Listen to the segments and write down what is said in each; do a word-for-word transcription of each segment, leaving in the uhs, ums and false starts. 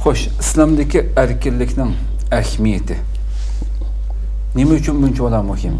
Xo'sh, islomdagi erkinlikning ahamiyati nima uchun buncha o'la muhim?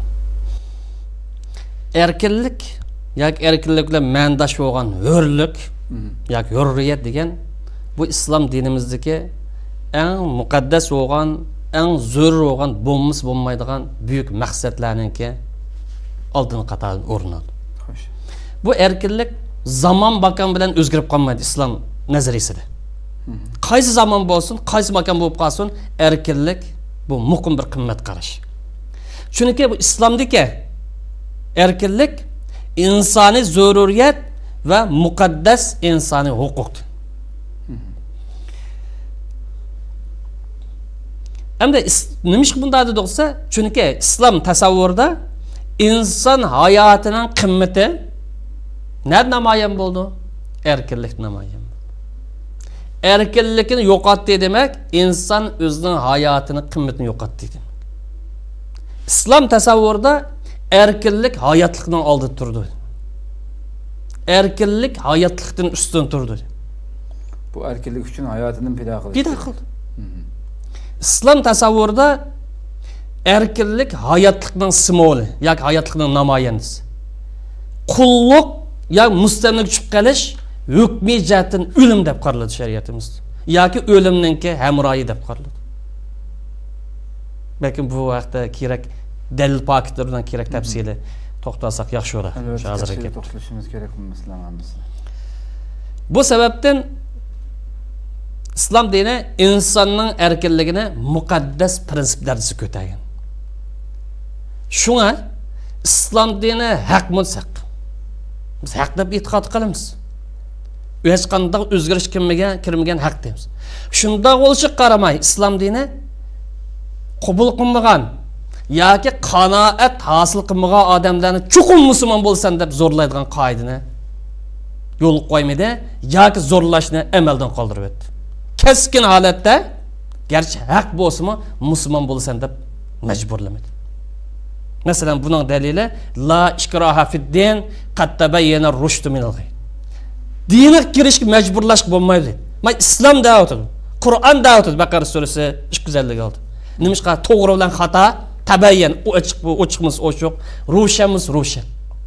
Erkinlik yoki erkinlik bilan ma'nodosh bo'lgan hurlik yoki hurriyat degan bu islom dinimizdagi eng muqaddas bo'lgan, eng zo'r bo'lgan, bo'lmas bo'lmaydigan buyuk maqsadlarningki oldin qatordan o'rnadi. Xo'sh. Bu erkinlik zaman bakan bilan o'zgarib qolmaydi islom nazariyasida. Qaysi zaman bo'lsin, qaysi makan bo'lib qolsin, erkinlik bu muqim bir qimmat qarash. Chunki bu islomdagi erkinlik insoniy zaruriyat va muqaddas insoniy huquqdir. Hamda nima bunday dediksa, chunki islom tasavvurida inson hayotining qimmati nima namoyon bo'ldi? Erkinlik namoyon. Erkinlikni yo'qotdi demak, inson o'zining hayotining qimmatini yo'qotdi demak. Islom tasavvurida erkinlik hayotlikning oldida turdi. Erkinlik hayotlikdan ustun turdi. Bu erkinlik uchun hayotini pido qildi. Pido qildi. Islom tasavvurida erkinlik hayotlikning simvoli yoki hayotlikning namoyandasi. Qulluq yoki mustamlik tushib qolish hukmiy jihatdan o'lim deb qaraladi shariatimizda. Yoki o'limninki hamroyi deb qaraladi. Balkim bu vaqtda kerak dalil paketlardan kerak tafsili to'xtalsak yaxshi bo'ladi. Hozirga to'xtalishimiz kerak musulmonlarimiz. Bu sababdan islom dini insonning erkinligini muqaddas prinsip darajasiga ko'targan. Shunga islom dini haq mutlaq. Biz haq deb e'tiqod qilamiz. Hech qanday o'zgarish kirmagan, kirmagan haq deymiz. Shunda bo'lishi qaramay islom dini qabul qilmagan yoki qanoat hosil qilmagan odamlarni chuqur musulmon bo'lsan deb zo'rlaydigan qoidani yo'l qo'ymadi yoki zo'rlashni amaldan qoldirib o'tdi. Keskin holatda garchi haq bo'lsa-mu musulmon bo'lsan deb majburlamadi. Masalan, buning dalili la ikraha fid-din qad tabayyana ar-rushd min al-ghay. Dinga kirishga majburlash bo'lmaydi. Men islom da'vati, Qur'on da'vati Baqara surasi ikki yuz ellik olti. Nimishqa to'g'ri bilan xato tabayyan, ochiq bu ochiqmiz ochiq, ro'shanmiz ro'shan.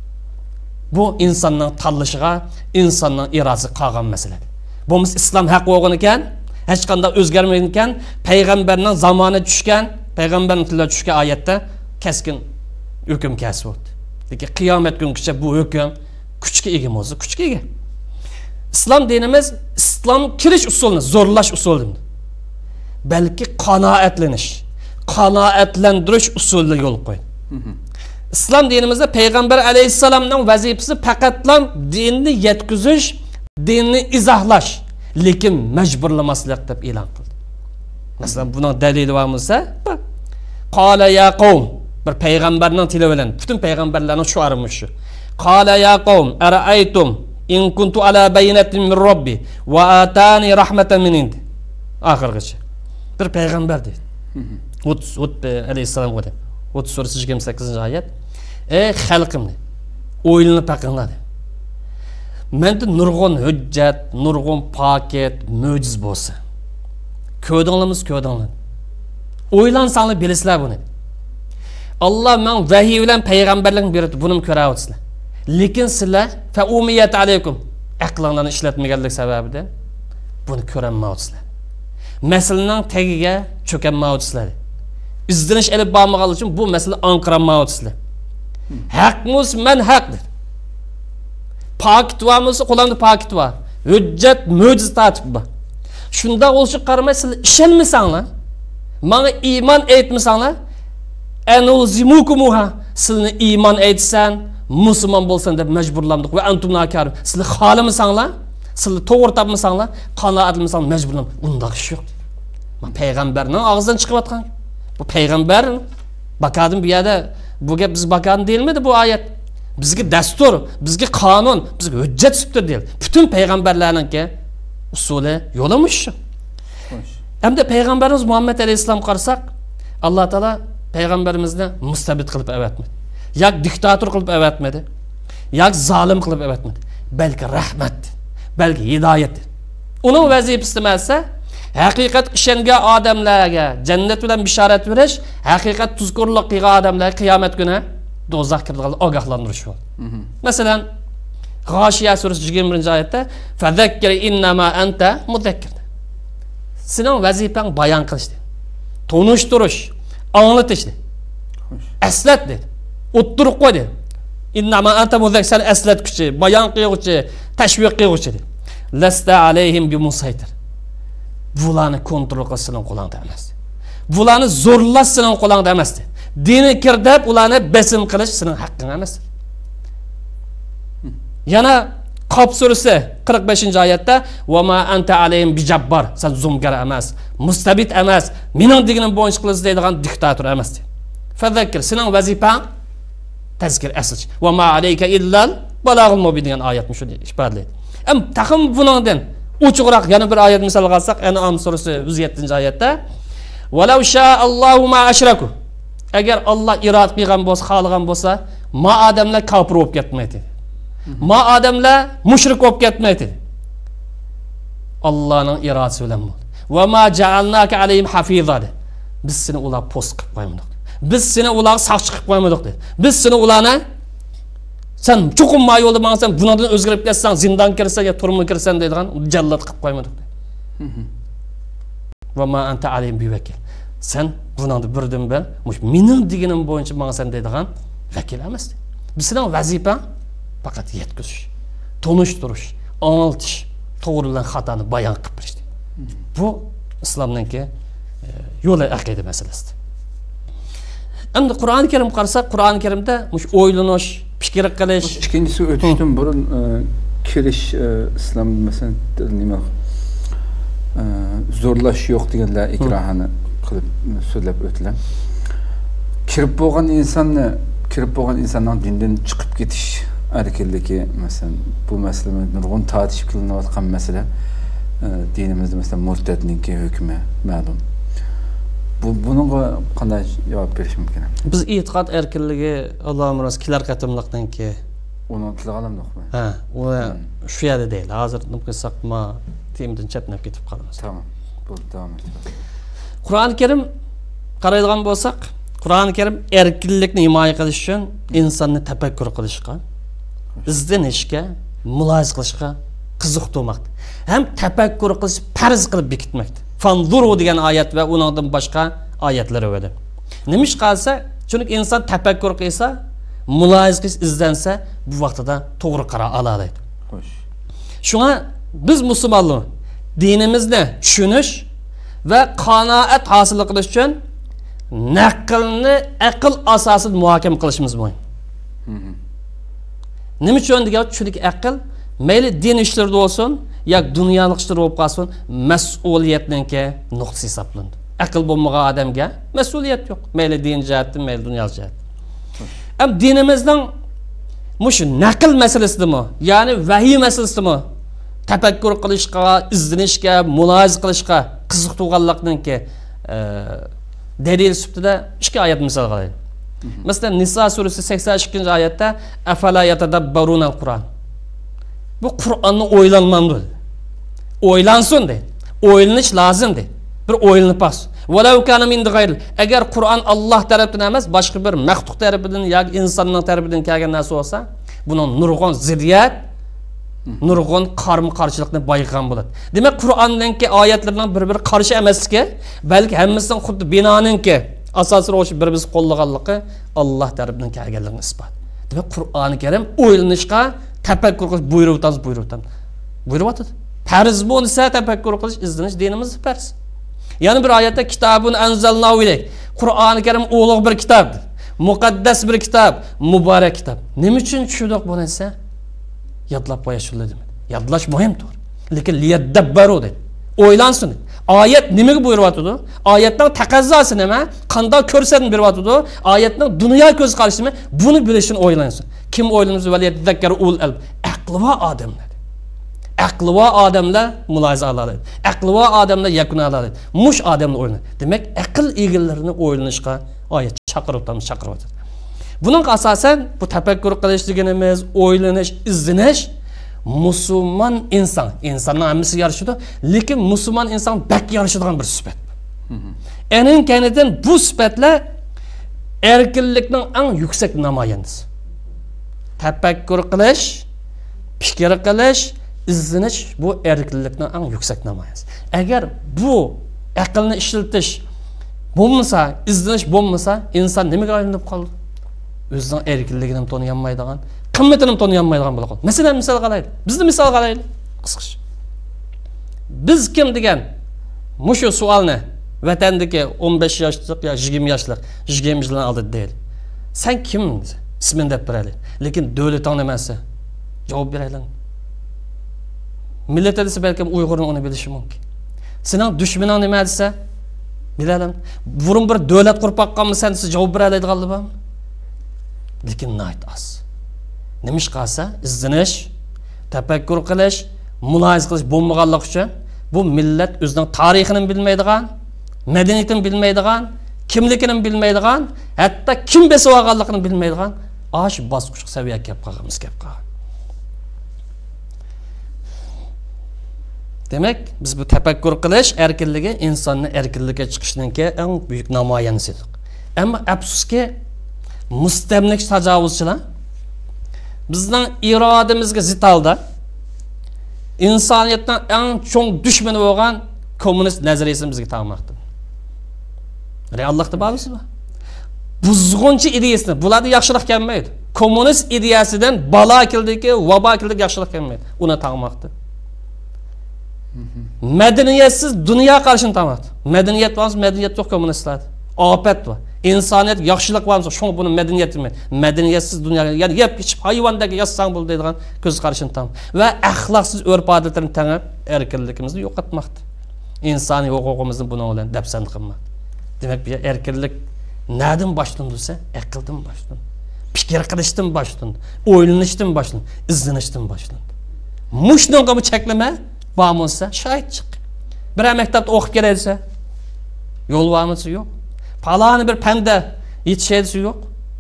Bu insonning tanlashiga, insonning irodasiga qolgan masala. Bu mis islom haq bo'lgan ekan, hech qanday o'zgarmagan ekan, payg'ambarning zamoni tushgan, payg'ambarning tilida tushgan oyatda keskin hukm kasb bo'ldi. Lekin qiyomat kungacha bu hukm kuchga ega bo'lsa, kuchga ega. İslam dinimiz islom kirish usulini zo'rlash usuli. Balki qanoatlanish, qanoatlantirish usulini yo'l qo'ydi. İslam dinimizde Peygamber Aleyhisselam'ның vazifesi faqatlam dinni yetkizish, dinni izohlash, lekin majburlamaslik deb e'lon qildi. Masalan, buning dalili bo'lsa, qala ya qavm, bir payg'ambarning tili bilan, butun payg'ambarlarning shuarimiz shu. Qala ya qavm, ara'aytum in kuntu ala bayinatin min robbi va atani rahmatan min indi. Oxirgacha. Bir payg'ambar dedi. Hud Hud Aleyhisselam dedi. Hud surasi yigirma sakkizinchi oyat. Ey xalqim, o'ylanib baqinglar. Menda nurg'un hujjat, nurg'un paket, mo'jiz bo'lsa. Ko'rdinglarmi, ko'rdinglar. O'ylansanglar bilasizlar buni. Allah men vahiy bilan payg'ambarlik berdi, buni ko'rayapsizlar. Lekin sizlar fa umiyat alaykum aqlinglarni ishlatmaganlik sababidan buni ko'rolmayapsizlar. Masalaning tagiga cho'kanmayapsizlar. İzdiriş elib bağmağal için bu mesele anqıranmayapsizlar. Haqmiz men haqdir. Pakit varmısı, qo'lamda pakit var. Hujjat, mo'jiz tartib bor. Shunda o'lishib qaramay sizlar ishonmasanglar, menga iymon aytmasanglar, anulzimukumuha, sizlarni iymon aytsan, musulmon bo'lsan deb majburlandik va antum nakar. Sizlar xohlamasanglar, sizlar to'g'ri topmasanglar, qanoatlanmasanglar majburlan. Undaq ish yo'q. Men payg'ambarning og'zidan chiqayotgan. Bu peygamber bakadın bir yerde bu gap biz bakadın değil miydi bu ayet? Bizge destur, bizge kanun, bizge hüccet süptür değil. Bütün peygamberlerin ki usulü yolamış. Hem de peygamberimiz Muhammed Aleyhisselam karsak Allah Teala peygamberimizle mustabid kılıp evetmedi. Yak diktatör kılıp evetmedi. Yak zalim kılıp evetmedi. Belki rahmet, belki hidayet. Onun vazifesi istemezse haqiqat ishongan odamlarga jannat bilan bishorat berish, haqiqat tuzkurlik qilgan odamlarga qiyomat kuni do'zax kiradigan ogohlantirish bu. Masalan, G'oshiya surasi yigirma birinchi oyatda "Fazakkir innama anta muzakkir." Sening vazifang bayon qilish, tonishtirish, anglatish. Aslat dedi. O'ttirib qo'y dedi. Innama anta muzakkir, aslatguchi, bayon qiluvchi, tashviq qiluvchi dedi. Lasta alayhim bimusaytir. Bularni kontrol qilish sening qo'lingda emas. Bularni zo'rlash sening qo'lingda emas. Dini kirdib, ularni besim qilish sening haqqing emas. Yana Qaf surasi qirq beshinchi oyatda "Va ma anta alayhim bijabbar", sen zo'mgar emas, mustabid emas, mening deganim bo'yicha qilish deydigan diktator emas. Fazakir, sening vazifang tazkir aslish. "Va ma alayka illal balag'ul mubin" degan oyatni shuni ifodalaydi. Am taqim buningdan uchuqroq yana bir oyat misol qilsak, An'am surasi yuz yettinchi oyatda "Walau sha'allohu ma ashraku", agar Alloh iroda qilgan bo'lsa, xohlagan bo'lsa, ma odamlar kofir bo'lib ketmaydi. Ma odamlar mushrik bo'lib ketmaydi. Allohning irodasi bilan bo'ldi. Va ma ja'alnaka alayhim hafiza. Biz seni ular post qilib qo'ymadik. Biz seni ular saqchi qilib qo'ymadik dedi. Biz seni ularni sen cho'qinma yo'lda mangsan, bundan o'zgarib ketsan, zindon kirsan yo turma kirsan deydigan jallat qilib qo'ymadik dedi. Va ma anta alayhim bivakil. Sen bundan birdan bir mening deganim bo'yicha mangsan deydigan vakil emas. Biz sening vazifang faqat yetkizish, tonishtirish, anglatish, to'g'ridan xatoni bayon qilib berish. Bu islomningki yo'li aqida masalasi. Endi Qur'oni Karim qarasak, Qur'oni Karimda mush o'ylanish, fikr qilish, ikkinchisi o'tishdan burun kirish islom masalan nima zo'rlash yo'q deganlar ikrohani qilib so'zlab o'tdilar. Kirib bo'lgan insonni, kirib bo'lgan insonning dindan chiqib ketish erkinligi masalan bu masala nurg'un tartib qilinayotgan masala dinimizda masalan murtadningki hukmi ma'lum. Bu bunga qanday javob berish mumkin? Biz e'tiqod erkinligi Allohning rost kelar qatimliqdanki uni tilg'alamdiqmi? Ha, u shu yerda deyil. Hozir nima qilsak, ma temdan chatnab ketib qolamiz. Tamam. Bu davom etadi. Qur'oni Karim qaraydigan bo'lsak, Qur'oni Karim erkinlikni himoya qilish uchun insonni tafakkur qilishga, izlanishga, mulohaza qilishga qiziqtirmoqda. Ham tafakkur qilish farz qilib bekitmoqda. Fanzuru degan oyat va uningdan boshqa oyatlar bo'ladi. Nima ish qilsa, chunki inson tafakkur qilsa, mulohaza qilish, izlansa, bu vaqtida to'g'ri qaror oladi. Xo'sh. Shunga biz musulmonlar dinimizni tushunish va qanoat hosil qilish uchun naqlni aql asosida muhokama qilishimiz muhim. Nima uchun degan, chunki aql mayli din ishlarida bo'lsin, yoki dunyolik ishlar bo'lib qolsin, mas'uliyatninki nuqtasi hisoblanadi. Aql bo'lmagan odamga mas'uliyat yo'q. Mayli din jihatdan, mayli dunyolik jihatdan. Ham dinimizning mush naql masalasidami, ya'ni vahiy masalasidami tafakkur qilishga, izlanishga, mulohaza qilishga qiziqtirganlikninki dalil sifatida ikki oyat misol qilaylik. Masalan, Nisa surasi sakson ikkinchi oyatda afala yatadabbarunal Qur'on. Bu Qur'onni o'ylanmamdi. O'ylansin deydi. O'ylanish lozim deydi. Bir o'ylanib bas. Walau kana min g'ayr. Agar Qur'on Alloh tarafidan emas, boshqa bir maxluq tarafidan yoki insonning tarafidan kelgan narsa bo'lsa, buning nurg'on ziddiyat, nurg'on qarama-qarshilikni bayqagan bo'ladi. Demak, Qur'onninki oyatlarining bir-bir qarshi emasligi, balki hammasining xuddi binoninki asosiy o'sha bir-biz qo'llaganligi Alloh tarafidan kelganligini isbot. Demak, Qur'oni Karim o'ylanishga, tafakkur qilish buyruq o'tamiz, buyruq o'tamiz. Buyruq o'tadi. Farz bo'lsa tafakkur qilish, izlanish dinimiz farz. Yana bir oyatda kitobun anzalnahu ilayk. Qur'oni Karim ulug' bir kitobdir. Muqaddas bir kitob, muborak kitob. Nima uchun tushundiq bu narsa? Yodlab qo'yish shunday. Yodlash muhimdir. Lekin liyadabbaru dedi. O'ylansin. Oyat nimaga buyuryapti? Oyatning taqozosi nima? Qanday ko'rsatib beryapti? Oyatning dunyo ko'z qarashi nima? Buni bilishni o'ylansin. Kim o'ylansa valiyatazakkaru ul alb. Aqli va odamlar. Aqli va odamlar mulohaza qiladi. Aqli va odamlar yakuna oladi. Mush odamlar o'ylanadi. Demak, aql egillarini o'ylanishga oyat chaqiribdi, chaqiryapti. Buning asosan bu tafakkur qilish deganimiz, o'ylanish, izlanish musulmon inson, insonning hammasi yarashadi, lekin musulmon inson bak yarashadigan bir sifat. Enin kanidan bu sifatlar erkinlikning eng yuksak namoyandasi. Tafakkur qilish, fikr qilish, izlanish bu erkinlikning eng yuksak namoyandasi. Agar bu aqlni ishlatish bo'lmasa, izlanish bo'lmasa, inson nimaga aylanib qoldi? O'zining erkinligini tanıyamaydigan, qimmatini tanıyamaydigan bo'lib qoldi. Masalan, misol qilaylik. Bizni misol qilaylik. Qisqacha. Biz kim degan mushu savolni vatandagi o'n besh yoshlik yo yigirma yoshlik, yigirma yildan oldin deydi. Sen kim? İsmini deb beraylik. Lekin davlating nimasi? Javob beraylik. Millat desa balki Uyg'urning uni bilishi mumkin. Sening dushmaning nima desa, biladim. Burun bir davlat qurib qoqqanmi sen siz javob beraydiganlar bormi? Lekin nayt as. Nimish qilsa, izlanish, tafakkur qilish, mulohaza qilish bo'lmaganlik uchun bu millat o'zining tarixini bilmaydigan, madaniyatini bilmaydigan, kimligini bilmaydigan, hatto kim besib olganligini bilmaydigan ash bosqich saviyaga kelib qolganmiz, kelib qolgan. Demak, biz bu tafakkur qilish erkinligi insonni erkinlikka chiqishninki eng buyuk namoyandasidir. Ammo afsuski mustamlik tajovuzchilar bizning irodamizga zid holda insoniyatning eng cho'ng dushmani bo'lgan kommunist nazariyasini bizga taqmoqda. Reallikda bormi? Buzg'unchi ideyasini bularni yaxshiroq kelmaydi. Kommunist ideyasidan balo kildiki, vabo kildiki yaxshiroq kelmaydi. Uni taqmoqda. Medeniyetsiz dünya qarshini taqmoqda. Medeniyet bo'lsa, medeniyet yo'q kommunistlar. Afat bor. İnsaniyet yaxshilik bo'lsa, shuni buni medeniyet demi. Medeniyetsiz dünya, ya'ni yeb ichib hayvondagi yassang bo'ldi deydigan ko'z qarashini tam va axloqsiz urf-odatlarni tangib erkinligimizni yo'qotmoqda. İnsoniy huquqimizni buni bilan dafsan qilmoqda. Demak, bu erkinlik nereden başlanırsa, aqldan başlanır. Fikir qilishdan başlanır, o'ylanishdan başlanır, izlanishdan başlanır. Mushnonga bu cheklama bo'lmasa, shayt chiq. Bir maktabda o'qib kelsa, yo'l bormisi yo'q. Falani bir panda yetishaysi yo'q.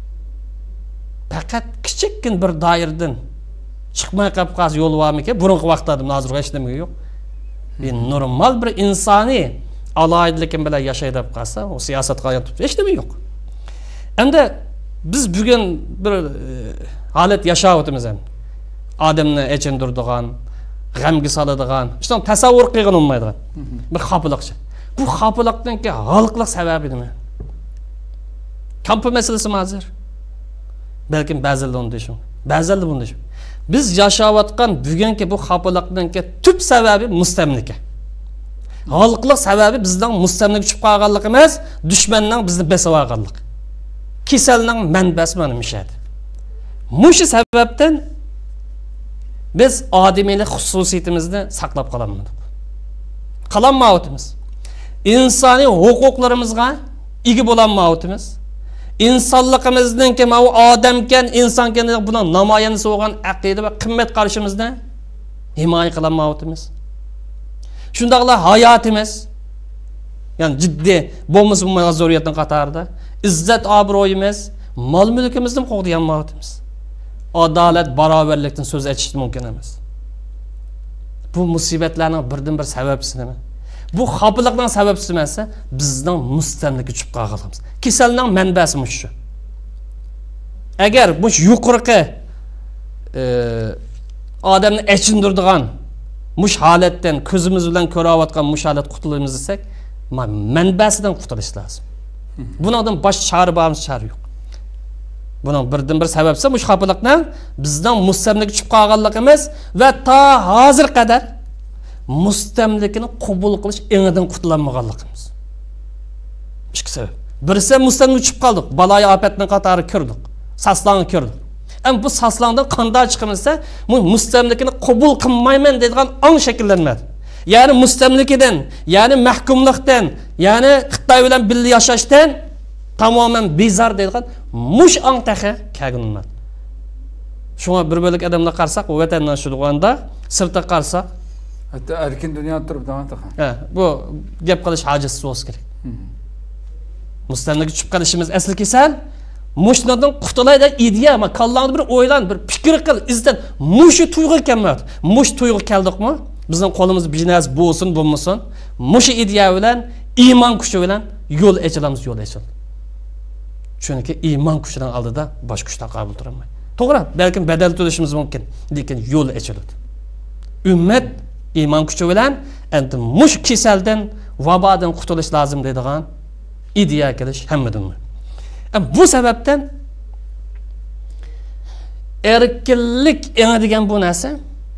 Faqat kichikkin bir doiradan chiqmay qolib qolsa yo'l bormi-ki, burungi vaqtlarda hozirga hech nima yo'q. Bir normal bir insoniy alayidlikim bilan yashaydi deb qolsa, o siyosatga aylanib hech nima yo'q. Endi biz bugun bir holat yashayotimiz ham. Odamni echindiradigan, g'amga soladigan, işte tasavvur qilgan olmaydigan bir xafalıqcha. Bu xafalıqdanki xalqlik sababi nima? Kamp meselesi hozir. Balkim ba'zida uni deyishim, ba'zida buni deyishim. Biz yashayotgan bugungi bu xafalıqdanki tüp sababi mustamlika. Xalqlik sababi bizning mustamlik tushib qolganligimiz, dushmanning bizni besib olganlik. Kasalning manbasi mana mishadi. Mushu sababdan biz odamiylik xususiyatimizni saqlab qolamiz. Qalanmayotimiz. İnsoniy huquqlarimizga ega bo'lanmayotimiz. İnsonligimizning kim o odamkan, insonkan buni namoyandasi bo'lgan aqida va qimmat qarashimizni himoya qilmayotimiz. Shundaqla hayotimiz, yani ciddi bo'lmasa bo'lmagan zaruriyatning qatorida izzat obro'yimiz, mol mulkimizni qo'g'dayanmayotimiz. Adolat, barobarlikdan so'z aytish mumkin emas. Bu musibatlarning birdan bir sababchisi nima? Bu xafalıqning sababchisi emas, bizning mustamlikka tushib qolganimiz. Kasalning manbasi shu. Agar bu yuqorqi e, odamni achindiradigan mush holatdan ko'zimiz bilan ko'rayotgan mush holat qutulamiz desak, manbasidan qutulish lozim. Bundan bosh chora bormiz, chora yo'q. Bunun birdan bir sababsi mush xafalıqning bizning mustamlikka tushib qolganligimiz va ta hozir qadar mustamlikni qabul qilish engidan qutulamaganligimiz. Ikki sabab. Birisi mustamlikka tushib qoldik, baloyi ofatning qatori kirdik, saslanib kirdik. Am bu saslandan qanday chiqimizsa, bu mustamlikni qabul qilmayman deydigan ong shakllanmadi. Ya'ni mustamlikdan, ya'ni mahkumlikdan, ya'ni Xitoy bilan birga yashashdan tamamen bezar deydigan mush ong taxi kelganman. Shunga bir bo'lik odamlar qarsak, u vatandan shulg'anda, sirtda qarsak, hatta erkin dunyoda turib davom etadi. Ha, bu gap qilish hojasiz bo'lsa kerak. Mustamlikka tushib qolishimiz asli kasal, Muşlardan qutulayda ideya ama kallangda bir o'ylan, bir fikr qil, izdan mushu tuyg'u kelmadi. Mush tuyg'u keldikmi? Bizning qo'limiz biznes bo'lsin, bo'lmasin, mushu ideya bilan, iymon kuchi bilan yo'l ochilamiz, yo'l ochil. Chunki iymon kuchidan oldida bosh kuchlar qabul turolmaydi. To'g'ri, balkim badal to'lashimiz mumkin, lekin yo'l ochiladi. Ummat iymon kuchi bilan endi mush kasaldan, vabodan qutulish lozim deydigan ideya kelish hammadan. Bu sebepten erkinlik ena degan bu narsa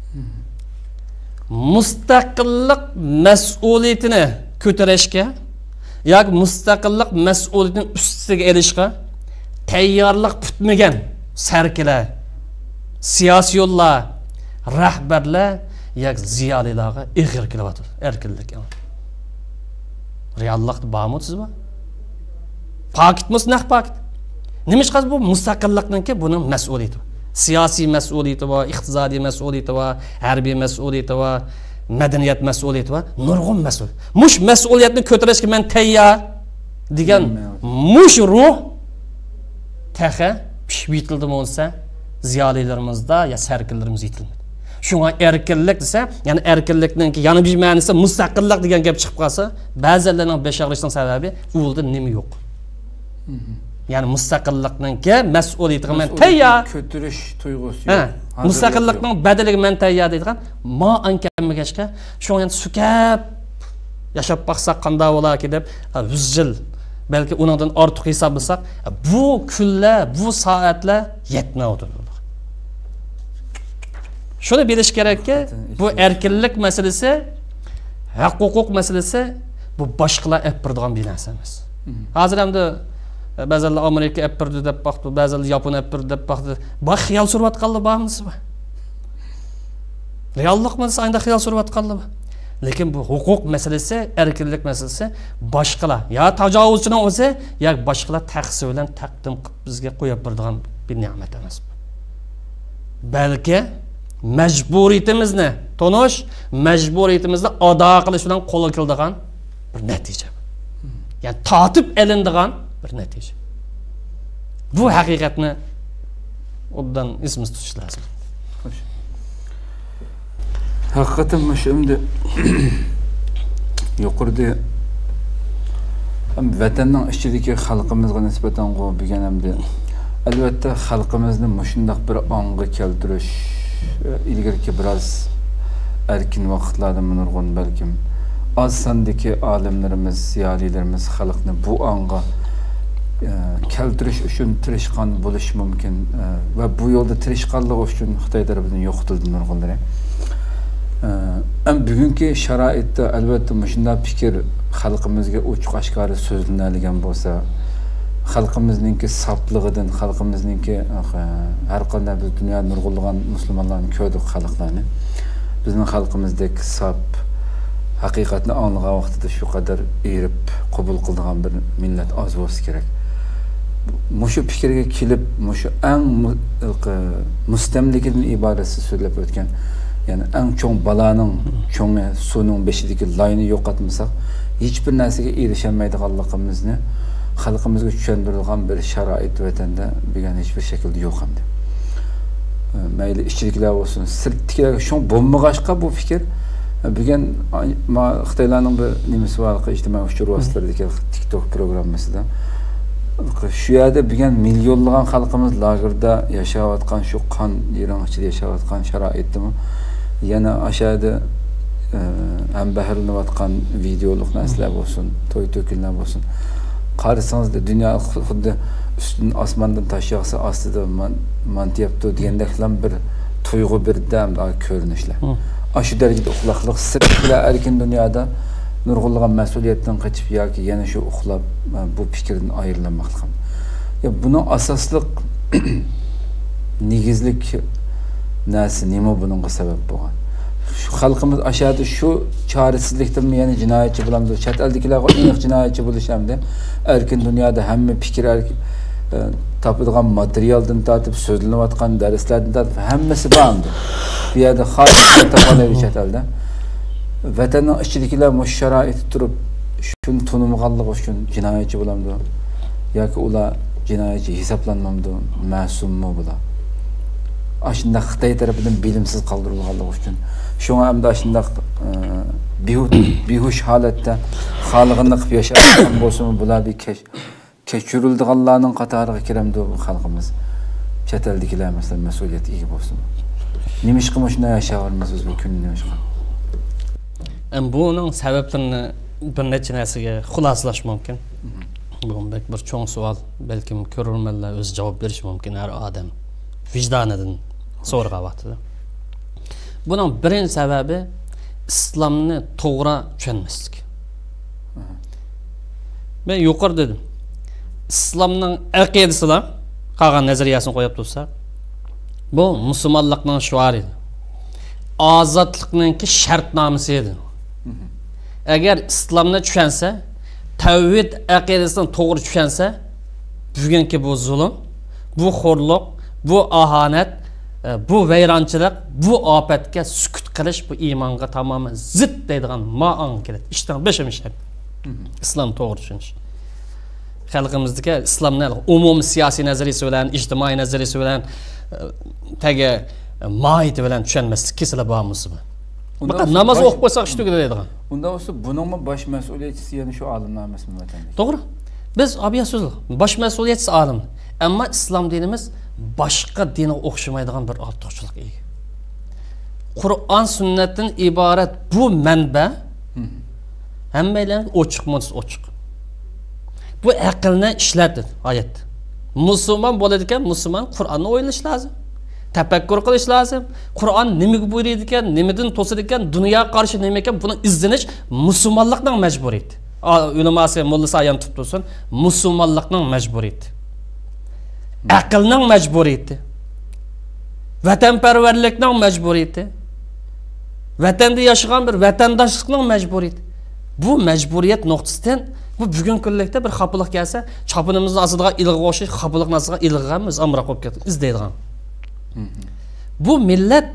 mustaqillik mas'uliyatini ko'tarishga yoki mustaqillik mas'uliyatini ustiga olishga tayyorlik tutmagan sarkilar, siyosiyonlar, rahbarlar yoki ziyolilarga ig'ir kelyapti erkinlik. Reallikda bormi sizmi? Pakit musnaq pakit. Nima qaz bu mustaqillikniki buning mas'uliyati. Siyosiy mas'uliyati va iqtisodiy mas'uliyati va harbiy mas'uliyati va madaniyat mas'uliyati va nurg'un mas'uliyat. Mush mas'uliyatni ko'tarishga men tayyor degan mush ruh taxa pishbitildi bo'lsa, ziyolilarimizda ya sarkillarimiz yetilmadi. Shunga erkinlik desa, ya'ni erkinlikning yana bir ma'nosi mustaqillik degan gap chiqib qolsa, ba'zilarning beshag'rishning sababi ulda nima yo'q. Yani mustaqillikninki mas'uliyatiga men tayyor ko'tirish tuyg'usi yo'q. Mustaqillikning badaliga men tayyor deydigan ma ankamagashqa shu endi sukab yashab baqsaq qanday bo'larki deb yuz yil balki undan ortiq hisoblasak bu kunlar, bu soatlar yetmaydi. Shuni bilish kerakki, bu erkinlik masalasi, haq-huquq masalasi bu boshqalar epirdigan bir narsa emas. Hozir hamda ba'zilar Amerika epirdi deb baxtdi, ba'zilar Yapon epirdi deb baxtdi. Bu xiyol surayotganlar bormi? Reallikmi ayda xiyol surayotganlar? Lekin bu huquq masalasi, erkinlik masalasi boshqalar ya tajovuzchining o'zi, ya boshqalar taqsi bilan taqdim qilib bizga qo'yib beradigan bir ne'mat emas. Balki majburiyatimizni tonish, majburiyatimizni ado qilish bilan qo'lga keladigan bir natija. Yani tatip elindiğen bir netice. Bu hakikatini ondan isimiz tutuş lazım. Hakikaten şimdi yukarıda hem vatanın içindeki halkımızga nispeten qo'yib bilgan hamda albatta xalqimizni mushundaq bir ong'a keltirish ilgirki biraz erkin vaqtlarda nurg'un balkim az sondagi olimlarimiz, ziyolilarimiz xalqni bu ong'a e, keltirish uchun tirishqan bo'lishi mumkin e, va bu yo'lda tirishqanlik uchun Xitoy tarafidan yo'qitildi nurg'unlar. Am bugungi sharoitda albatta shunday fikr xalqimizga ochiq oshkora so'zlanadigan bo'lsa, xalqimizningki soplig'idan, xalqimizningki har qanday biz dunyoda nurg'unlagan musulmonlarni ko'rdik xalqlarni. Bizning xalqimizdagi sop haqiqatni anglagan vaqtida shu qadar erib qabul qiladigan bir millat oz bo'lsa kerak. Mushu fikrga kelib, mushu eng mustamlikadan iboratsiz so'zlab o'tgan, yani eng cho'ng balaning cho'ngi suvning beshidagi layni yo'qotmasak, hech bir narsaga erisholmaydiganligimizni xalqimizga tushuntirilgan bir sharoit vatanda bilgan hech bir shaklda yo'q hamda. Mayli ichkiliklar bo'lsin, sirtliklar shu bo'lmag'ashqa bu fikr bilgan Xitoylarning bir nimasi bor, ijtimoiy uchur vositalardagi TikTok programmasida shu yerda bilgan millionlagan xalqimiz lagerda yashayotgan shu qon yiring ichida yashayotgan sharoitdimi yana aşağıda ham bahrilanayotgan videolik narsalar bo'lsin, to'y to'kinlar bo'lsin. Qarasangiz dunyo xuddi ustidan osmondan tosh yog'sa ostida mantiyapti degandeklam bir tuyg'u bir dam ko'rinishlar. Aşı darajada uxlaqliq sirtlar erkin dunyoda nurg'unlagan mas'uliyatdan qochib yoki yana shu uxlab bu fikrdan ayrilmoqlik. Ya buni asosliq negizlik narsa nima buningga sabab bo'lgan? Şu xalqimiz aşağıda şu çaresizlikten mi yani cinayetçi bulamdı? Chet eldagilarga aniq jinoyatchi bo'lish hamda erkin dunyoda hamma fikr topadigan materialdan tortib so'zlanayotgan darslardan tortib hammasi bordi. Bu yerda xalq topolmaydi chet elda. Vatanning ichidagilar mush sharoitda turib shuni tunimganlik uchun jinoyatchi bo'lamdi yoki ular jinoyatchi hisoblanmamdi, ma'summi bular. Aşında Xitay tarafından bilimsiz kaldırılganlığı üçün. Şuna hem de aşında bihuş halatda xalqını qıp yaşayan bolsun bular bir keş keçirildiganlarning qatoriga kiramdi bu xalqimiz. Chet eldagilar masalan mas'uliyat ega bolsun. Nima ish qilib shunday yashayapmiz biz bu kunni boshqa. Em buning sabablarini bir necha narsaga xulosalash mumkin. Bu bir cho'ng savol, balkim ko'rurmanlar o'z javob berish mumkin har odam vijdonidan so'rag'avatdi. Buning birinchi sababi islomni to'g'ri tushunmaslik. Men yuqori dedim. İslamның aqidasida qolgan nazariyasini qo'yib tursa, bu musulmonlikning shuari edi. Ozodlikning shartnomasi edi. Agar islomni tushunsa, tavhid aqidasini to'g'ri tushunsa, bugungi bu zulm, bu xo'rliq, bu ahonat, bu vayronchilik, bu ofatga sukut qilish bu iymonga tamoman zid deydigan ma'an keladi. Ishdan beshinchi shart. Islom to'g'ri tushunish. Xalqimizdagi islomni umumiy siyosiy nazariyasi bilan, ijtimoiy nazariyasi bilan tagi mohiyati bilan tushunmaslik kesila bormizmi? Baqa namoz o'qib qo'ysak ish tugaydigan. Unda bo'lsa buningmi bosh mas'uliyatchisi yana shu olimlar emasmi vatanda? To'g'ri. Biz abiya so'z bosh mas'uliyatchisi olim. Ammo islom dinimiz boshqa dinga o'xshamaydigan bir ortiqchilik ega. Qur'on sunnatdan iborat bu manba hammalar ochiq-mo'z ochiq. Bu aqlni ishlatdi oyat. Musulmon bo'ladi ekan, musulmon Qur'onni o'ylash lozim. Tafakkur qilish lozim. Qur'on nimaga buyuradi ekan, nimadan to'sadi ekan, dunyoga qarshi nima ekan, buni izlanish musulmonlikning majburiyati. Ulamasi mullasi ayam tutib tursin, musulmonlikning majburiyati. Aqlning majburiyati. Vatanparvarlikning majburiyati. Vatanda yashagan bir vatandoshlikning majburiyati. Bu majburiyat nuqtasidan bu bugun kunlikda bir xafalık kelsa, chopinimizni aslida ilg'i o'xshash xafalık nasiga ilg'amiz amroq bo'lib ketdi, izlaydigan. Bu millat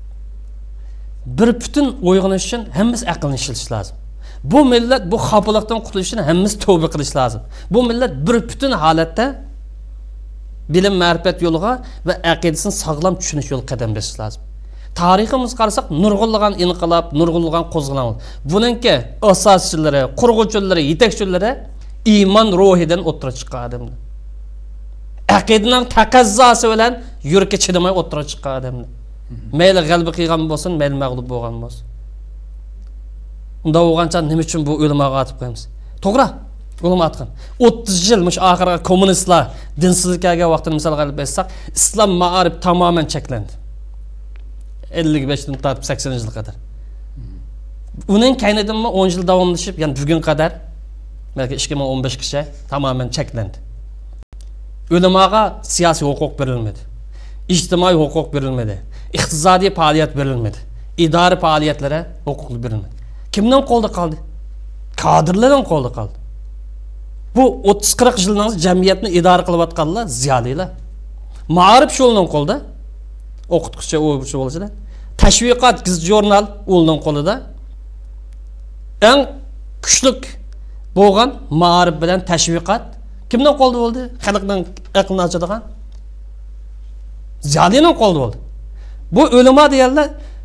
bir bütün uyg'onish uchun hammasi aqlni ishlatish lozim. Bu millat bu xafalıkdan qutulish uchun hammasi tavba qilish lozim. Bu millat bir bütün holatda bilim ma'rifat yo'liga va aqidasini sog'lom tushunish yo'l qadam bosish lozim. Tariximiz qarasak nurg'unlagan inqilob, nurg'unlagan qo'zg'alon. Buningki asoschilari, qurg'uvchilari, yetakchilari iymon ruhidan o'tira chiqqan odamlar. Aqidaning taqazzosi bilan yurga chidamay o'tira chiqqan odamlar. Mayli g'alaba qilgan bo'lsin, mayli mag'lub bo'lgan bo'lsin. Unda o'g'ancha nima uchun bu o'lmaga atib qo'yamiz? To'g'ri, o'lma atgan. o'ttiz yil mush oxirgi kommunistlar dinsizlikka vaqtini misol qilib aytsak, islom ma'arif tamoman cheklandi. ellik beshdan tortib saksoninchi yilga qadar. Uning kaynidanmi o'n yil davomlashib, ya'ni bugun qadar balki ikki ming o'n beshgacha tamoman cheklandi. Ulamoga siyosiy huquq berilmadi. İctimai huquq berilmedi. İqtisodiy faoliyat berilmedi. İdari faoliyatlari huquq berilmedi. Kimning qo'lda qoldi? Kadrlarning qo'lda qoldi. Bu o'ttiz qirq yildan jamiyatni idora qilayotganlar ziyolilar. Ma'rif yo'lining qo'lda. O'qituvchi o'quvchi bo'lsa, tashviqot giz jurnal o'lning qo'lida. Eng kuchli bo'lgan ma'rif bilan tashviqot kimning qo'lida bo'ldi? Xalqning aqlini ochadigan ziyolining qo'lida bo'ldi. Bu o'lima deganlar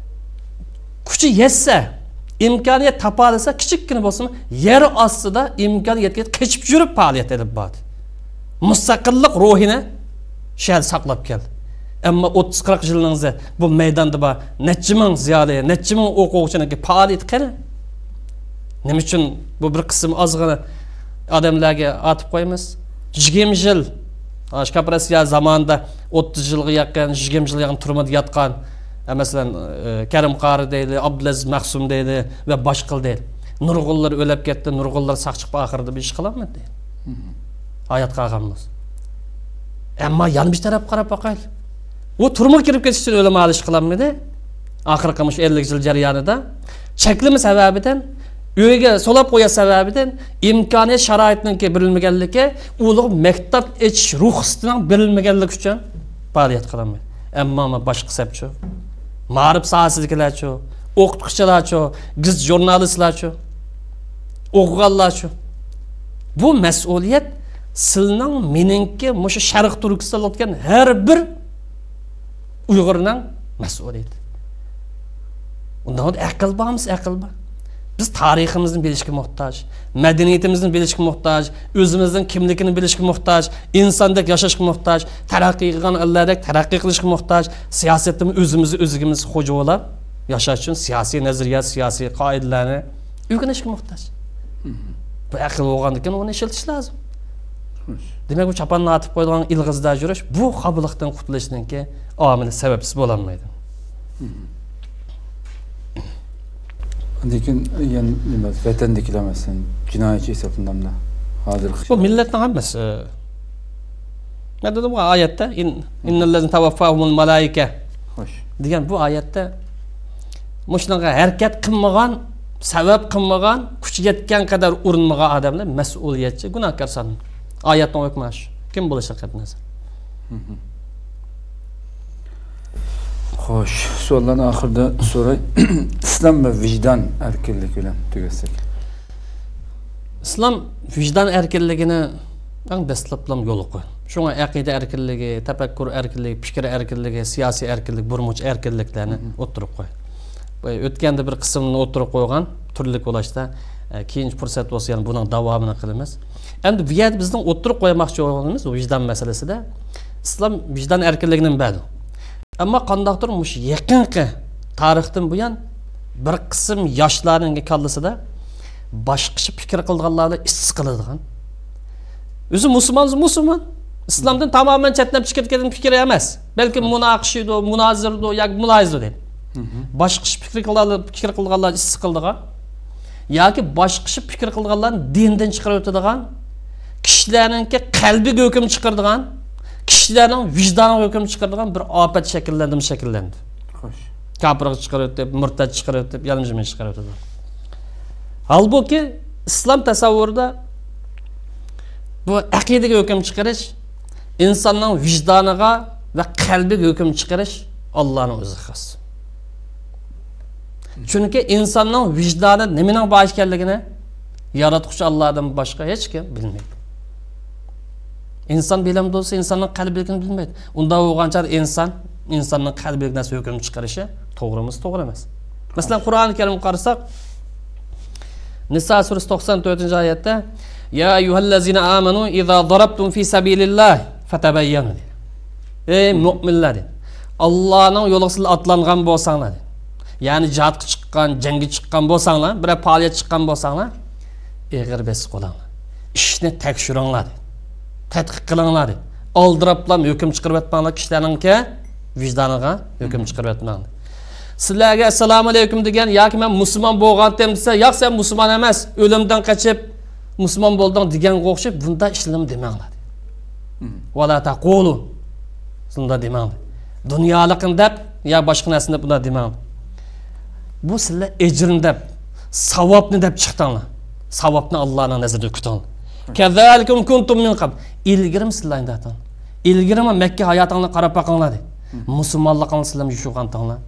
kuchi yetsa, imkoniyat topalasa, kichikkina bo'lsin, yer ostida imkoniyatga qechib yurib faoliyat olib bordi. Mustaqillik ruhini shal saqlab keldi. Ammo o'ttiz qirq yilingizda bu maydonda bor necha ming ziyoli, necha ming o'quvchining faoliyat qani? Nima uchun bu bir qism ozgina odamlarga atib qo'yamiz? yigirma yil Ashkaprasiya zamonida o'ttiz yilga yaqin, yigirma yilga yaqin turmada yotgan, masalan, Karim Qori deydi, Abdulaziz Mahsum deydi va boshqa deydi. Nurg'unlar o'lib ketdi, nurg'unlar saq chiqib oxirida bir ish qilaman deydi. Hayot qolganmiz. Ammo yana bir taraf qarab boqaylik. O turma kirib ketish uchun o'lim olish qilamidi? Oxirgi mush ellik yil jarayonida cheklimi sababidan, uyga solab qo'ya sababidan imkoniyat sharoitning berilmaganligi, ulug' maktab ichish ruxsatining berilmaganligi uchun faoliyat qilaman. Ammo boshqa sababchi. Ma'rif sohasidagilarchi, o'qituvchilarchi, giz jurnalistlarchi, o'qiganlarchi. Bu mas'uliyat sizning meningki mushu Sharq Turkistonda o'tgan har bir Uyg'urning mas'uliyati. Undan aql bormiz, aql bor. Biz tariximizni bilishga muhtoj, madaniyatimizni bilishga muhtoj, o'zimizning kimligini bilishga muhtoj, insondek yashashga muhtoj, taraqqiy qilgan illardek taraqqiy qilishga muhtoj, siyosatimiz o'zimizni o'zimiz xo'jolab yashash uchun siyosiy nazariyat, siyosiy qoidalarni o'rganishga muhtoj. Bu aql bo'lgandan keyin uni ishiltish lozim. Demak, bu chaponni atib qo'ygan ilg'izda yurish bu qobillikdan qutulishninki omili sababsiz bo'la olmaydi. Lekin yani nima vatandagilar masalan jinoyatchi hisoblanadi. Hozir bu millatning hammasi. Men dedim bu oyatda in innallazina tawaffahumul malaika. Xo'sh. Degan bu oyatda mushnaga harakat qilmagan, sabab qilmagan, kuchi yetgan qadar urinmagan odamlar mas'uliyatchi, gunohkor sanaladi. Oyatning hukmi shu. Kim bo'lishi qatnasa. Xo'sh, so'ldan oxirida so'ray. Islom va vijdon erkinligi bilan tugasak. Islom vijdon erkinligini eng dastlablam yo'l qo'ydi. Shunga aqida erkinligi, tafakkur erkinligi, fikr erkinligi, siyosiy erkinlik, burmuch erkinliklarni o'tirib qo'ydi. Bu o'tganda bir qismini o'tirib qo'ygan, turli bo'lishda keyingi fursat bo'lsa, yana buning davomini qilamiz. Endi bu yerda bizning o'tirib qo'ymoqchi bo'lganimiz vijdon masalasida islom vijdon erkinligining bari. Ammo qandaqdir mush yaqinqi tarixdan buyon bir qism yoshlarning kallasida boshqacha fikr qilganlarni issiq qiladigan. O'zi musulmon, musulmon. Islomdan tamamen chetnab chiqib ketgan fikr emas. Balki munoqishidi, munozirdi yoki muloyizdi deb. Boshqacha fikr qilganlar, fikr qilganlar issiq qildigan yoki boshqacha fikr qilganlarni dindan chiqarib o'tadigan, kishilarningki qalbiga hukm chiqaradigan, kishilarning vijdoniga hukm chiqaradigan bir ofat shakllandi, shakllandi. Xo'sh. Kafirga chiqarib deb, murtad chiqarib deb, yalmishma chiqarib o'tadi. Halbuki islom tasavvurida bu aqidaga hukm chiqarish, insonning vijdoniga va qalbiga hukm chiqarish Allohning o'zi xos. Chunki insonning vijdoni nimaning bosh ekanligini yaratuvchi Allohdan boshqa hech kim bilmaydi. İnsan bilim bo'lsa, insonning qalbligini bilmaydi. Unda bo'lgancha inson, insonning qalbiga narsa hukm chiqarishi to'g'rimiz, to'g'ri emas. Masalan, Qur'oni Karim qarasak, Nisa surasi to'qson to'rtinchi oyatda ya ayyuhallazina amanu idza darabtum fi sabilillah fatabayyanu. Ey mu'minlar, Allohning yo'liga sizlar atlangan bo'lsanglar, ya'ni jihadga chiqqan, jangga chiqqan bo'lsanglar, bir faoliyat chiqqan bo'lsanglar, eg'ir besib qolinglar. Ishni tekshiringlar. Tadqiq qilinglar. Oldirablam hukm chiqarib atmanglar, kishilarningki vijdoniga hukm chiqarib atmanglar. Sizlarga assalomu alaykum degan yoki men musulmon bo'lgandim desa, yo'q sen musulmon emas, o'limdan qochib musulmon bo'lding deganga o'xshab bunda ishlim demanglar. Wala taqulu. Shunda demanglar. Dunyoliqin deb yo boshqa narsani deb bunda demanglar. Bu sizlar ejrin deb, savobni deb chiqdinglar. Savobni Allohning nazarida kutinglar. Kazalikum kuntum min qabl. İlgirim sizlarning datan. İlgirim Mekke hayotingni qarab baqinglar. Musulmonligingni sizlar yushuqantinglar.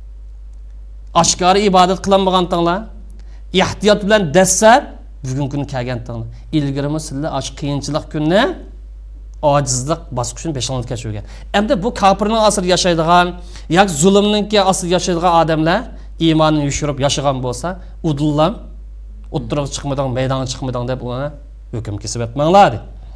Aşkarı ibadet qilmagantinglar, ehtiyot bilan dastlab bugun kun kelgantinglar. İlgirimi sizlar ash qiyinchilik kunni ojizlik bosqichini besh-olti kechirgan. Endi bu kafirning asr yashaydigan, yoki zulmninki asr yashaydigan odamlar iymonini yushirib yashagan bo'lsa, udullam o'ttirib chiqmadan, maydonga chiqmadan deb uni hukm kesib etmanglar.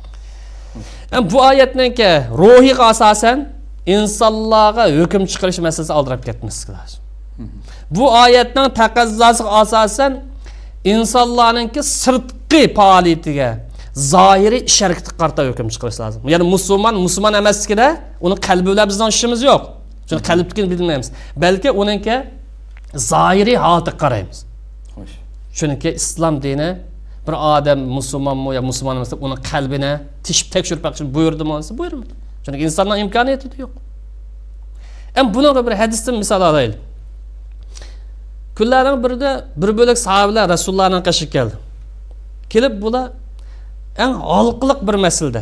Endi bu oyatninki ruhiy asosan insonlarga hukm chiqarish masalasi aldirab ketmaslik lozim. Bu oyatning taqozosi asosan insonlarningki sirtqi faoliyatiga, zohiriy ish-harakatga qarata hukm chiqarish lozim. Ya'ni musulmon musulmon emasligida uni qalbi bilan bizning ishimiz yo'q. Chunki qalbni bilmaymiz. Balki uningki zohiriy holatiga qaraymiz. Xo'sh. Chunki islom dini bir odam musulmonmi yo musulmon emas deb uni qalbini tishib tekshirib baqishni buyurdimi olsa, buyurmadi. Chunki insonning imkoniyati yo'q. Ham bunga bir hadisdan misol olaylik. Kunlarning birida bir bo'lak sahobalar Rasulullohning qashib keldi. Kelib bular eng halqiliq bir masalada.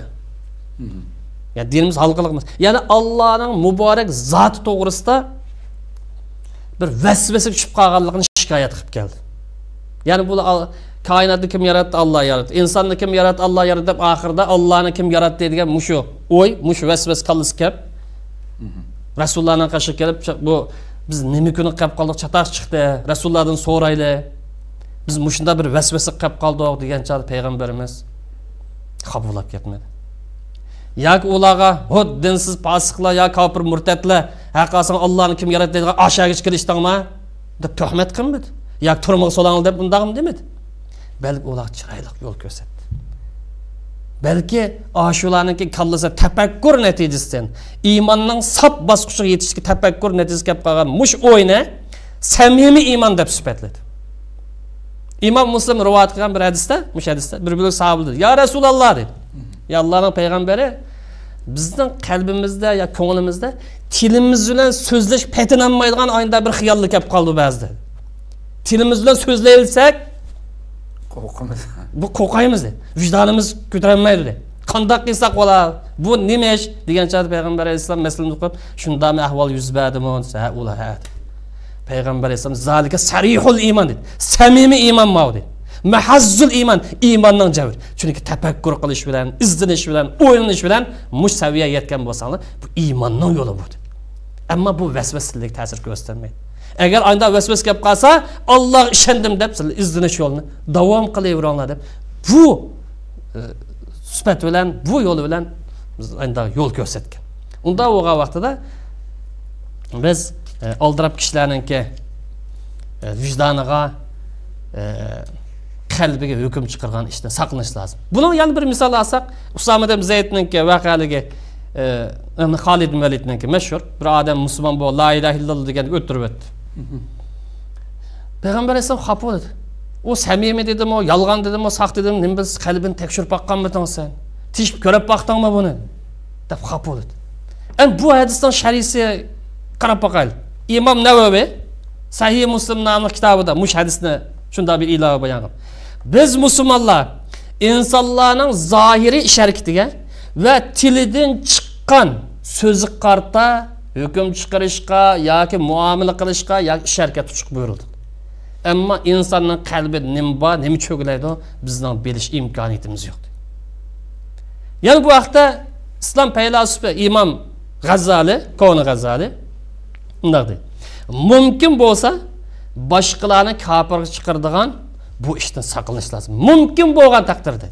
Ya dinimiz halqiliq emas. Ya'ni Allohning muborak zoti to'g'risida bir vasvasa tushib qolganligini shikoyat qilib keldi. Yani bu kainatni kim yarattı? Allah yarattı. İnsanni kim yarattı? Allah yarattı deb ahirda Allahni kim yarattı degan mushu oy, mushu vasvas qalisi kelib. Rasulullohning qashiga kelib bu biz nima kuni qilib qoldik, chataq chiqdi. Rasulullohdan so'rayli. Biz mushunda bir vasvasa qilib qoldik degancha payg'ambarimiz qabulab ketmadi. Yoki ularga hud dinsiz fosiqlar yo kofir murtadlar haqiqatan Allohni kim yaratdi degan ashagich kirishdingmi deb tuhmat qilmadi. Yoki turmoq so'lang deb bundaqmi demadi. Balki ular chiroyli yo'l ko'rsatdi. Balki ashularniki kallasa tafakkur natijasidan iymonning sap bosqichiga yetishga tafakkur natijasi kelib qolgan mush o'yni samimiy iymon deb sifatladi. İmam Muslim rivoyat qilgan bir hadisda, mush hadisda bir bilan sahoba dedi: "Ya Rasululloh" dedi. Ya Allohning payg'ambari bizning qalbimizda ya ko'nglimizda tilimiz bilan so'zlash patinolmaydigan oyinda bir xiyollik kelib qoldi ba'zida. Tilimiz bilan so'zlayilsak qo'rqamiz. Bu qo'rqaymiz dedi. Vijdonimiz ko'tarilmaydi dedi. Qanday qilsak bo'la? Bu nima ish degancha payg'ambar alayhisalom masalani qo'yib, shundami ahvol yuz berdimi? Sa ular ha. Payg'ambar alayhisalom zalika sarihul iymon dedi. Samimiy iymon ma'u dedi. Mahazzul iymon, iymonning javri. Chunki tafakkur qilish bilan, izdinish bilan, o'ylanish bilan mush saviyaga yetgan bo'lsangiz, bu iymonning yo'li bu. Ammo bu vasvasalik ta'sir ko'rsatmaydi. Agar anda vasvas kelib qolsa, Alloh ishondim deb siz izdinish yo'lini davom qilaveringlar deb bu sifat bilan, bu yo'l bilan biz anda yo'l ko'rsatgan. Unda o'g'a vaqtida biz oldirab kishilarningki vijdoniga, qalbiga hukm chiqargan ishdan saqlanish lozim. Buni yana bir misol olsak, Usama ibn Zaydningki voqealigi, endi Xolid ibn Validningki mashhur bir odam musulmon bo'lib, la ilaha illalloh degan o'tirib o'tdi. Payg'ambar alayhisalom xafa bo'ldi. O samimiy dedimi, o yolg'on dedimi, o saq dedimi, nima biz qalbini tekshirib boqqanmiding sen? Tishib ko'rib boqdingmi buni? deb xafa bo'ldi. Endi bu hadisdan sharisi qarab boqaylik. İmam Navaviy Sahih Muslim nomli kitobida mush hadisni shunday bir ilova bayon qildi. Biz musulmonlar insonlarning zohiriy ish harakatiga va tilidan chiqqan so'zi qarta hukm chiqarishga yoki muomala qilishga yoki ish harakat qilishga buyurildi. Ammo insonning qalbi nima bor, nima cho'glaydi, bizning bilish imkoniyatimiz yo'q. Ya'ni bu vaqtda islom faylasufi İmam G'azzali, Koni G'azzali bunday deydi. Mumkin bo'lsa, boshqalarni kofirga chiqaradigan bu ishdan saqlanish lozim. Mumkin bo'lgan taqdirda.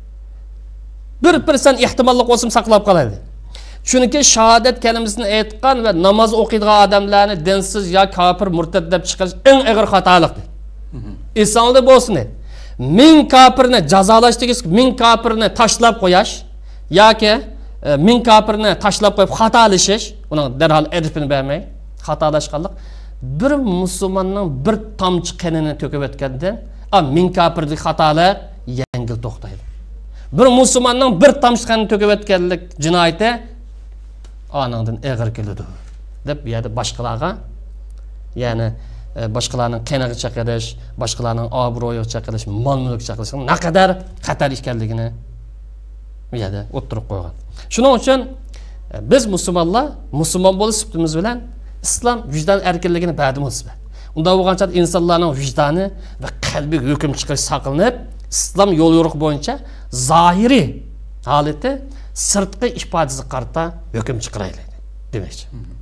bir persent ehtimollik bo'lsa saqlab qolaydi. Chunki shahodat kalimasini aytgan va namoz o'qiydigan odamlarni dinsiz yo kofir, murtad deb chiqarish eng og'ir xatolikdir. Esingizda bo'lsin. Ming kofirni jazolash degiz, ming kofirni tashlab qo'yash yoki ming kofirni tashlab qo'yib xatolashish, uning darhol erifini bermay xatolashganlik bir musulmonning bir tomchi qonini to'kib o'tgandan, a ming kofirlik xatolar yengil to'xtaydi. Bir musulmonning bir tomchi qonini to'kib o'tganlik jinoyati anandan og'ir keladi deb bu yerda boshqalarga, ya'ni boshqalarning qoniga chaqirish, boshqalarning obro'yiga chaqirish, mol-mulk chaqirish naqadar xatar ekanligini bu yerda o'tirib qo'ygan. Shuning uchun biz musulmonlar musulmon bo'lish sifatimiz bilan islom vijdon erkinligini berdi-mi? Unda bo'lgancha insonlarning vijdoni va qalbiga hukm chiqarish saqlanib, islom yo'l yo'riq bo'yicha zohiriy holati sirtqi ifodasi qarta hukm chiqaraylik demoqchi.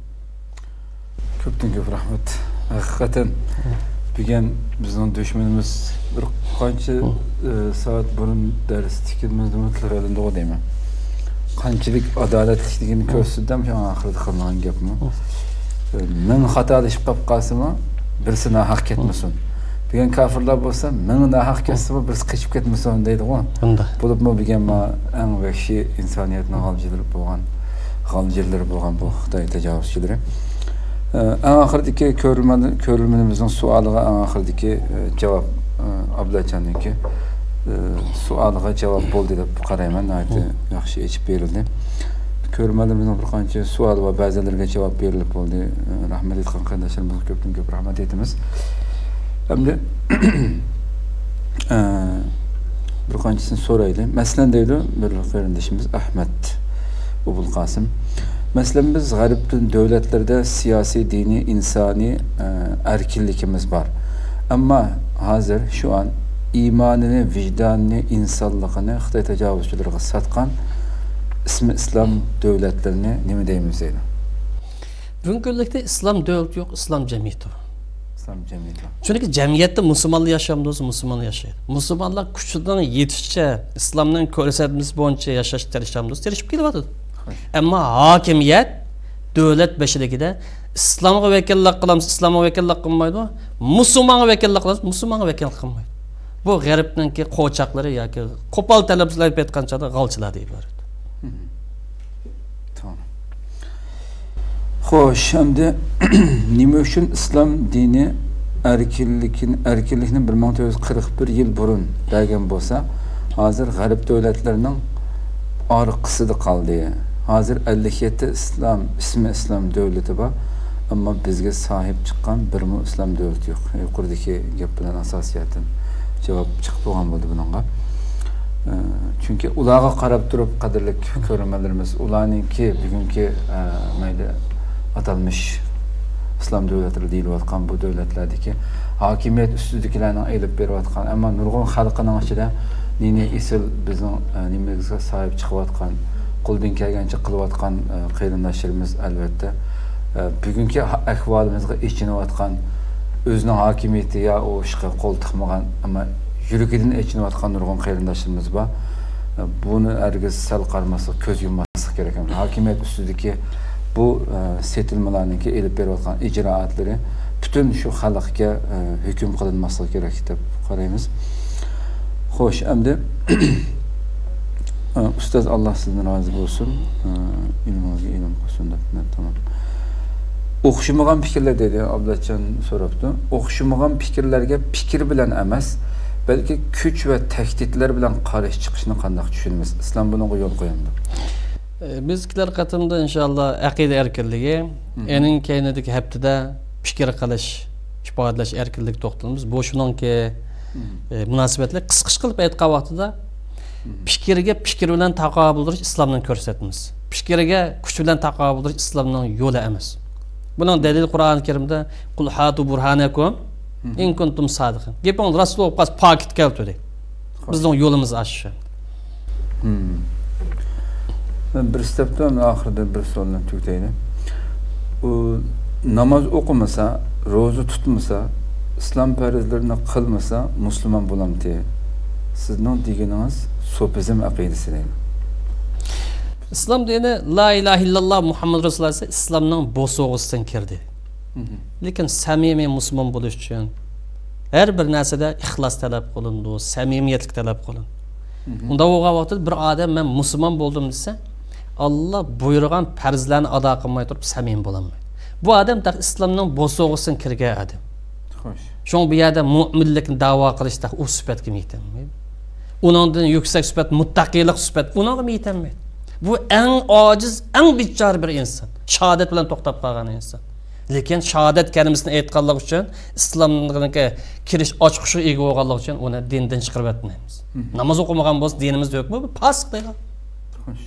Ko'pdan ko'p rahmat. Haqiqatan bugun bizning dushmanimiz bir qancha soat burun dars tikilmizda mutlaqo deyman. Qanchalik adolatliligini ko'rsatdim, shu oxirida qilgan gapmi? Men xatolashib qolib qolsam, birsini haq ketmasin. Bugun kofirlar bo'lsa, mingda haq ketsa, birisi qochib ketmasin deydi-ku. Bo'libmi bugun ma eng vahshiy insoniyatning g'olibchilari bo'lgan, g'olibchilari bo'lgan bu Xitoy tajovuzchilari. Eng oxirdagi ko'rilmanimizning savoliga eng oxirdagi javob Abdulachanninki savoliga javob bo'ldi deb qarayman. Aytdi, yaxshi yechib berildi. Ko'rmalimizning bir qancha savol va ba'zilarga javob berilib bo'ldi. Rahmat aytgan qarindoshlarimizga ko'pdan ko'p rahmat aytamiz. Endi bir qanchisini so'raylik. Masalan deydi bir qarindoshimiz Ahmad Ubul Qosim. Masalan biz g'arb davlatlarda siyosiy, diniy, insoniy erkinligimiz bor. Ammo hozir shu an iymonini, vijdonini, insonligini Xitoy tajovuzchilariga satgan ismi islom davlatlarini nima deymiz deydi? Bugungi kunlikda islom davlati yo'q, islom jamiyati. İslam cemiyeti. Chunki jamiyatda musulmonlar yashamdi, musulmonlar yashaydi. Musulmonlar kuchidan yetishicha islomning ko'rsatmasi bo'yicha yashash tirishamiz, tirishib kelyapti. Ammo hokimiyat davlat beshiligida islomga vakillik qilamiz, islomga vakillik qilmaydi, musulmonga vakillik qilamiz, musulmonga vakillik qilmaydi. Bu g'arbningki qo'chaqlari yoki qo'pol talablar aytganchada g'alchilar iborat. Tamam. Xo'sh, endi nima uchun islom dini erkinlikni erkinlikni bir ming to'rt yuz qirq bir yil burun bergan bo'lsa, hozir g'arb davlatlarining orqasida qoldi. Hozir ellik yetti islom ismi islom davlati bor, ammo bizga sahip chiqqan bir mu islom davlati yo'q. Yuqoridagi gap bilan asosiyatan javob chiqib bo'lgan bo'ldi buningga. Chunki ularga qarab turib qadrli ko'rmalarimiz, ularningki bugungi mayli atalmış islom davlatlari deyilayotgan bu davlatlardagi hokimiyat ustidagilarni elib berayotgan, ammo nurg'un xalqining ichida nini isil bizning nimamizga sahib chiqayotgan, qo'ldan kelgancha qilayotgan qarindoshlarimiz albatta bugungi ahvolimizga ichinayotgan, o'zining hokimiyati ya o ishga qo'l tiqmagan, ammo yurigidan ichinayotgan nurg'un qarindoshlarimiz bor. Buni hargiz sal qarmaslik, ko'z yummaslik kerak. Hokimiyat ustidagi bu setilmalarniki elib berayotgan ijroatlari butun shu xalqga hukm qilinmasligi kerak deb qaraymiz. Xo'sh, endi ustoz Alloh sizdan rozi bo'lsin, ilmingizga ilm qo'shsin deb tamom. O'xshamagan fikrlar dedi Abduljon so'rabdi. O'xshamagan fikrlarga fikr bilan emas, balki kuch va tahdidlar bilan qarshi chiqishni qanday tushunamiz? Islom bunga yo'l qo'yadi. Bizkiler katımda inşallah akide erkinliği, enin keynedeki heptide fikir qilish, ifodalash erkinlik to'xtalamiz. Bu shuningki munosabatlar qisqish qilib aytgan vaqtida fikirga fikir bilan taqobil bo'lish islomning ko'rsatmasi. Fikirga kuch bilan taqobil bo'lish islomning yo'li emas. Buning dalil Qur'oni Karimda qul hatu burhanakum in kuntum sadiqin. Gaping Rasululloh qas pakit keldi. Bizning yo'limiz aşağı. Ben bir stepten ahirde bir sorunla tükteydi. O namaz okumasa, rozu tutmasa, İslam farzlarını kılmasa Müslüman bulam diye. Sizin diğeriniz sofizm akidesi değil. İslam dini la ilahe illallah Muhammed Resulullah ise İslam'ın bosoğusundan kirdi. Lekin samimi Müslüman buluş için her bir narsada ihlas talep kılındı, samimiyetlik talep kılındı. Unda o vaxtda bir adam ben Müslüman buldum dese Allah buyurgan farzlarni ado qilmay turib samim bo'lamaydi. Bu odam taq islomning boso'g'isin kirgan odam. Xo'sh. Shu bu yerda mu'minlikni da'vo qilishda u sifatga yetolmaydi. Uningdan yuksak sifat muttaqiylik sifat uningga yetolmaydi. Bu eng ojiz, eng bichor bir inson. Shahodat bilan to'xtab qolgan inson. Lekin shahodat kalimasini aytganlik uchun islomga kirish ochqishi ega bo'lganlik uchun uni dindan chiqarib etmaymiz. Namoz o'qimagan bo'lsa dinimizda yo'qmi? Bu pasq deydi. Xo'sh.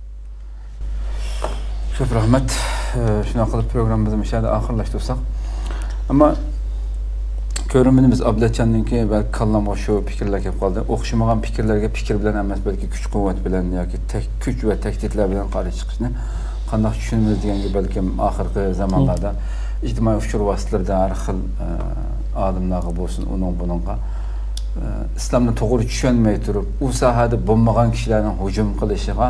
Çok rahmet. Şuna qilib programımızı müşahede ahırlaştırsak. Ama görünümümüz Abduljonninki belki kallam o şu fikirler kelib qoldi. O'xshamagan fikirlarga fikir bilan emas, balki kuch quvvat bilan yoki tek kuch va tahdidlar bilan qarshi chiqishni qanday tushunamiz deganga balki oxirgi zamonlarda ijtimoiy uchur vositalarida har xil olimlarga bo'lsin, uning buningga islomni to'g'ri tushunmay turib, u sohada bo'lmagan kishilarning hujum qilishiga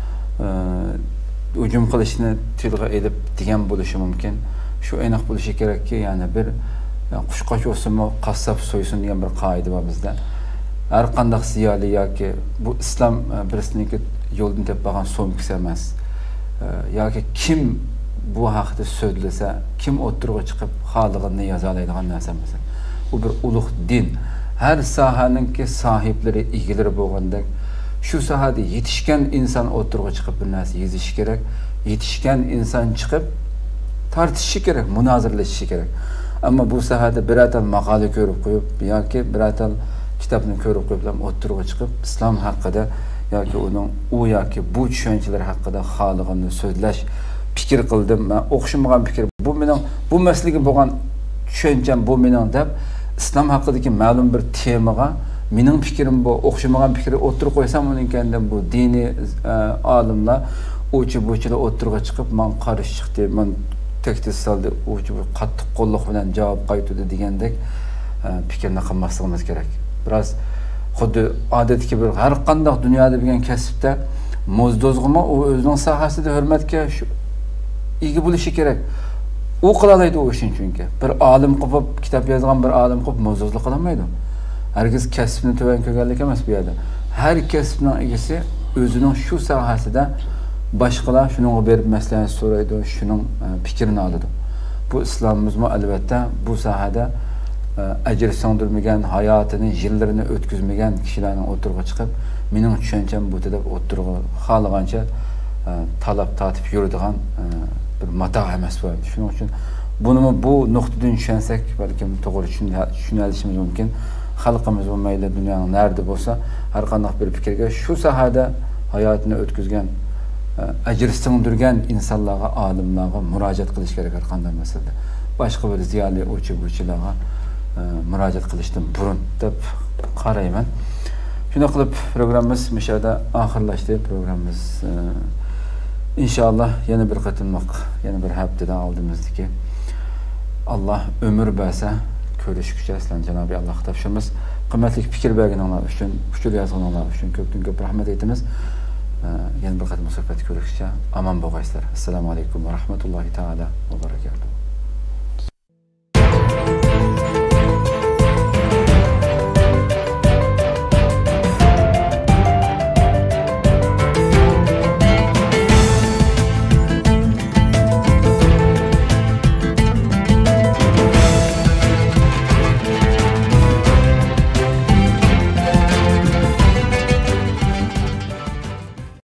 hücum qilishni tilga elib degan bo'lishi mumkin. Shu aniq bo'lishi kerakki, ya'ni bir qushqoch o'simi qassob so'ysin degan bir qoida bor bizda. Har qanday ziyoli yoki bu islom birsiniki yo'ldan tepmagan so'mkis emas. Yoki kim bu haqda so'zlasa, kim o'tirg'i chiqib xolig'ini yoza oladigan narsa emas. Bu bir ulug' din. Har sohaninki sohiblari, egilari bo'lgandek şu sahada yetişken insan oturga çıkıp bir narsa yezishi kerak. Yetişken insan çıkıp tartışışı kerak, münazirleşishi kerak. Ama bu sahada bir atal maqala ko'rib qo'yib yoki bir atal kitobni ko'rib qo'yib ham oturga chiqib islom haqida yoki uning u yoki bu tushunchalar haqida xolig'ini so'zlash, fikr qildim, men o'xshamagan fikr bu mening bu maslaga bo'lgan tushuncham bu mening deb islom haqidagi ma'lum bir temaga mening fikrim bu, o'xshamagan fikrni o'tirib qo'ysam, unikanda bu diniy olimlar o'chi bo'chilar o'tirga chiqib, "Men qarshi chiqdi, men tehdit soldi, o'chi qattiq qo'lliq bilan javob qaytardi" degandek fikrni qilmasligimiz kerak. Biroz xuddi odatdagi bir har qanday dunyoda bo'lgan kasbda mo'zdozg'ima u o'zining sohasida hurmatga ega bo'lishi kerak. U qilalaydi o ishni, chunki bir olim qilib, kitob yozgan bir olim qilib mo'zdozlik qilmaydi. Herkes kasbini tuvan ko'rganlik emas bu yerda. Har kasbning egasi o'zining shu sohasida boshqalar shunga berib maslahat so'raydi, shuning fikrini oladi. Bu islomimizmi albatta bu sohada ajr so'ndirmagan, hayotini, yillarini o'tkazmagan kishilarning o'tirg'i chiqib, mening tushuncham bu deb o'tirg'i xohlagancha talab tatib yuradigan bir mato emas bu. Shuning uchun buni bu nuqtadan tushunsak, balkim to'g'ri tushunishimiz mumkin. Xalqimiz va mayli dunyoning nerede bo'lsa, har qanday bir fikrga shu sohada hayotini o'tkazgan, ajr so'ndirgan insonlarga, olimlarga murojaat qilish kerak har qanday masalada. Boshqa bir ziyoli o'chi-bo'chilarga murojaat qilishdan burun deb qarayman. Shunday qilib programmamiz mishada oxirlashdi. Programmamiz inshaalloh yana bir qatimliq, yana bir haftadan oldimizdagi Allah ömür bersa ko'rishguncha sizlar Janobi Alloh topshiramiz. Qimmatli fikr berganinglar uchun, ushul yozganinglar uchun ko'pdan ko'p rahmat aytamiz. Yana bir qatim suhbat ko'rishguncha omon bo'linglar. Assalomu alaykum va rahmatullohi taala va barakatuh.